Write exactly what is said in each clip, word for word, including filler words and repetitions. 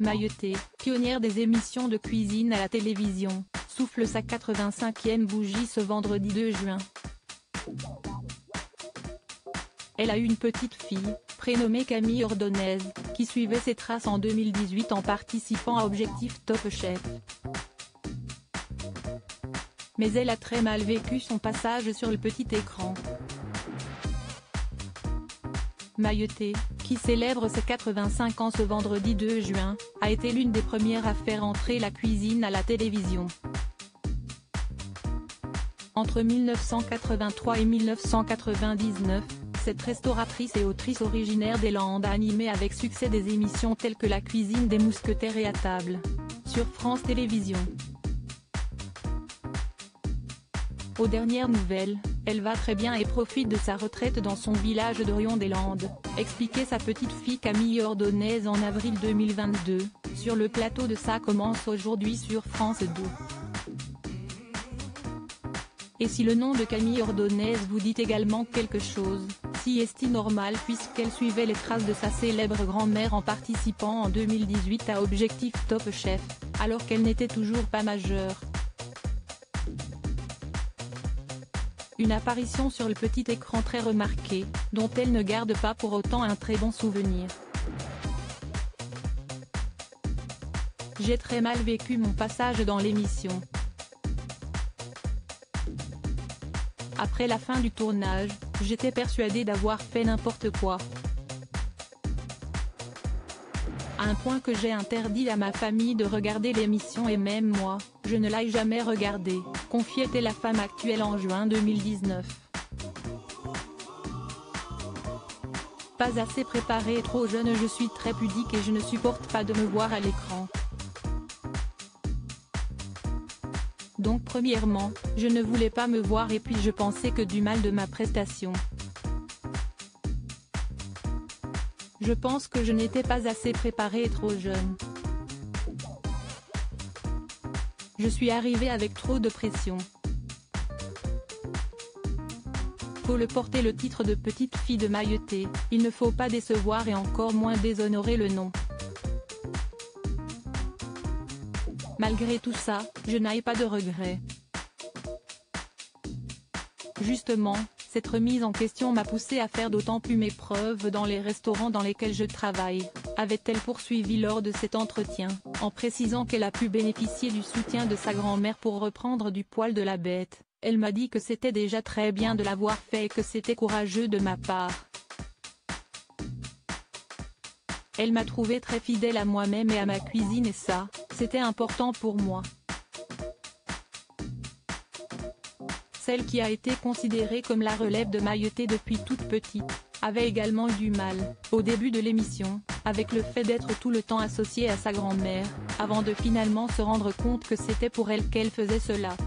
Maïeté, pionnière des émissions de cuisine à la télévision, souffle sa quatre-vingt-cinquième bougie ce vendredi deux juin. Elle a une petite fille, prénommée Camille Ordonez, qui suivait ses traces en deux mille dix-huit en participant à Objectif Top Chef. Mais elle a très mal vécu son passage sur le petit écran. Maïeté, qui célèbre ses quatre-vingt-cinq ans ce vendredi deux juin, a été l'une des premières à faire entrer la cuisine à la télévision. Entre mille neuf cent quatre-vingt-trois et mille neuf cent quatre-vingt-dix-neuf, cette restauratrice et autrice originaire des Landes a animé avec succès des émissions telles que La cuisine des mousquetaires et À table, sur France Télévisions. Aux dernières nouvelles, elle va très bien et profite de sa retraite dans son village d'Orion-des-Landes, expliquait sa petite fille Camille Ordonez en avril deux mille vingt-deux, sur le plateau de Ça commence aujourd'hui sur France deux. Et si le nom de Camille Ordonez vous dit également quelque chose, si est-il normal puisqu'elle suivait les traces de sa célèbre grand-mère en participant en deux mille dix-huit à Objectif Top Chef, alors qu'elle n'était toujours pas majeure. Une apparition sur le petit écran très remarquée, dont elle ne garde pas pour autant un très bon souvenir. J'ai très mal vécu mon passage dans l'émission. Après la fin du tournage, j'étais persuadée d'avoir fait n'importe quoi. À un point que j'ai interdit à ma famille de regarder l'émission et même moi, je ne l'ai jamais regardée, confiait la femme actuelle en juin deux mille dix-neuf. Pas assez préparée et trop jeune, je suis très pudique et je ne supporte pas de me voir à l'écran. Donc premièrement, je ne voulais pas me voir et puis je pensais que du mal de ma prestation. Je pense que je n'étais pas assez préparée et trop jeune. Je suis arrivée avec trop de pression. Faut le porter le titre de petite fille de Maïeté, il ne faut pas décevoir et encore moins déshonorer le nom. Malgré tout ça, je n'ai pas de regrets. Justement, cette remise en question m'a poussée à faire d'autant plus mes preuves dans les restaurants dans lesquels je travaille, avait-elle poursuivi lors de cet entretien, en précisant qu'elle a pu bénéficier du soutien de sa grand-mère pour reprendre du poil de la bête. Elle m'a dit que c'était déjà très bien de l'avoir fait et que c'était courageux de ma part. Elle m'a trouvé très fidèle à moi-même et à ma cuisine et ça, c'était important pour moi. Celle qui a été considérée comme la relève de Maïeté depuis toute petite, avait également eu du mal, au début de l'émission, avec le fait d'être tout le temps associée à sa grand-mère, avant de finalement se rendre compte que c'était pour elle qu'elle faisait cela.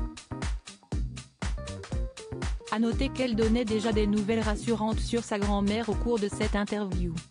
À noter qu'elle donnait déjà des nouvelles rassurantes sur sa grand-mère au cours de cette interview.